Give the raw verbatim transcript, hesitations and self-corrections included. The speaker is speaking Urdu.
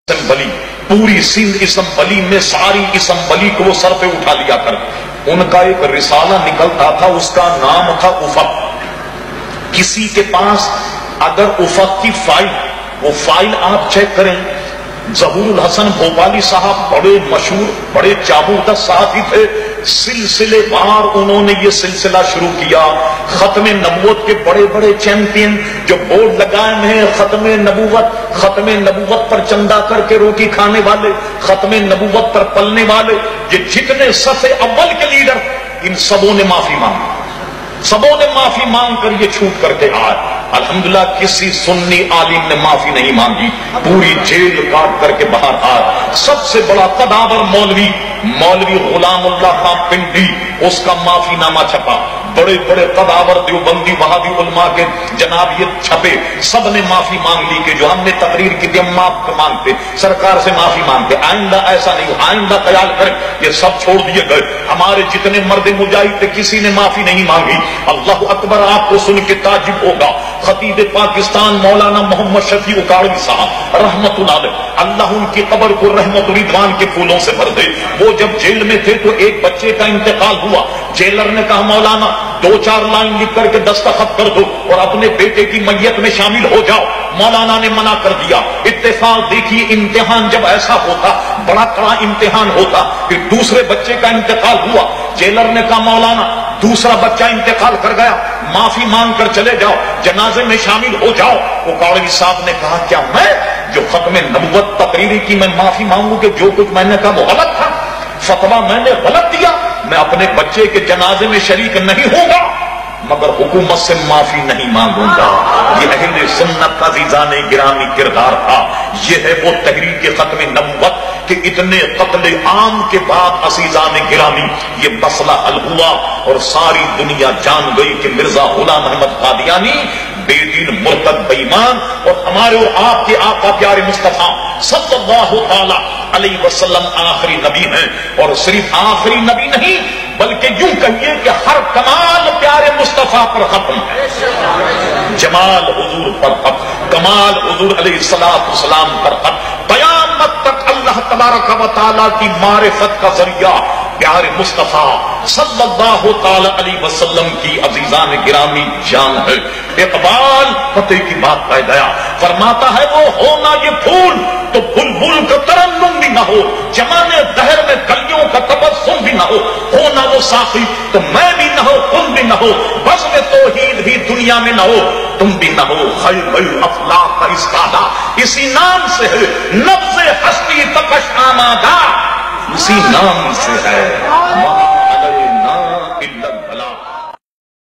اسمبلی پوری سندھ اسمبلی میں ساری اسمبلی کو وہ سر پہ اٹھا لیا کر ان کا ایک رسالہ نکلتا تھا، اس کا نام تھا افق۔ کسی کے پاس اگر افق کی فائل، وہ فائل آپ چیک کریں، ظہور الحسن بھوپالی صاحب بڑے مشہور بڑے چابودست صحافی تھے، سلسلے وار انہوں نے یہ سلسلہ شروع کیا۔ ختم نبوت کے بڑے بڑے چیمپئن جو بورڈ لگائے ہیں، ختم نبوت ختم نبوت پر چندہ کر کے روٹی کھانے والے، ختم نبوت پر پلنے والے، یہ جتنے صفحے اول کے لیڈر، ان سبوں نے معافی مانگی، سبوں نے معافی مانگ کر یہ چھوٹ کر کے آئے۔ الحمدللہ کسی سنی عالم نے معافی نہیں مانگی، پوری جیل کاٹ کر کے باہر آئے۔ سب سے بڑا قداور مولوی مولوی غلام اللہ خان پنڈی، اس کا معافی نامہ چھپا۔ بڑے بڑے قداور دیوبندی وہابی علماء کے جناب یہ چھپے، سب نے معافی مانگ لی کہ جو ہم نے تقریر کی تھی ہم معاف مانگتے، سرکار سے معافی مانگتے، آئندہ ایسا نہیں، آئندہ خیال کریں۔ یہ سب چھوڑ دیے گئے۔ ہمارے جتنے مرد مجاہد تھے کسی نے معافی نہیں مانگی۔ اللہ اکبر، آپ کو سن کے تعجب ہوگا، خطیب پاکستان مولانا محمد شفیع اکاڑوی صاحب رحمت اللہ علیہ، اللہ ان کی قبر کو رحمت رضوان کے پھولوں سے بھر دے، وہ جب جیل میں تھے تو ایک بچے کا انتقال ہوا، جیلر نے کہا مولانا دو چار لائن لکھ کر کے دستخط کر دو اور اپنے بیٹے کی میت میں شامل ہو جاؤ۔ مولانا نے منع کر دیا۔ اتفاق دیکھیے، امتحان جب ایسا ہوتا، بڑا کڑا امتحان ہوتا، پھر دوسرے بچے کا انتقال ہوا، جیلر نے کہا مولانا دوسرا بچہ انتقال کر گیا، معافی مانگ کر چلے جاؤ، جنازے میں شامل ہو جاؤ۔ اکاڑوی صاحب نے کہا کیا میں جو ختم نبوت تقریری کی میں معافی مانگوں کہ جو کچھ میں نے کہا وہ غلط تھا، فتویٰ میں نے غلط دیا، میں اپنے بچے کے جنازے میں شریک نہیں ہوں گا، مگر حکومت سے معافی نہیں مانگوں گا۔ یہ اہل سنت کا عزیزان گرامی کردار تھا۔ یہ ہے وہ تحریک ختم نبوت کہ اتنے قتل عام کے بعد عزیزان گرامی یہ مسئلہ حل ہوا اور ساری دنیا جان گئی کہ مرزا غلام احمد قادیانی بے دین مرتد بے ایمان اور ہمارے اور آپ کے آقا پیارے مصطفیٰ صلی اللہ تعالی علیہ وسلم آخری نبی ہیں، اور صرف آخری نبی نہیں بلکہ یوں کہیے کہ ہر کمال پیارے مصطفیٰ پر ختم ہے، جمال حضور پر ختم، کمال حضور علیہ الصلوۃ والسلام پر ختم، قیامت تک اللہ تبارک و تعالیٰ کی معرفت کا ذریعہ پیارے مصطفیٰ صلی اللہ تعالی علیہ وسلم کی عزیزان گرامی جان ہے۔ اقبال فتح کی بات پہ گیا، فرماتا ہے وہ ہونا یہ پھول تو بلبل کا ترنم بھی نہ ہو، جمانے دہر میں کلیوں کا تبسم بھی نہ ہو، ہونا وہ ساقی تو میں بھی نہ ہو، تم بھی نہ ہو، بس میں توحید بھی دنیا میں نہ ہو، تم بھی نہ ہو، خیر الافلاق کا استادہ اسی نام سے ہے، نبض ہستی تپش آمادہ اسی نام سے ہے۔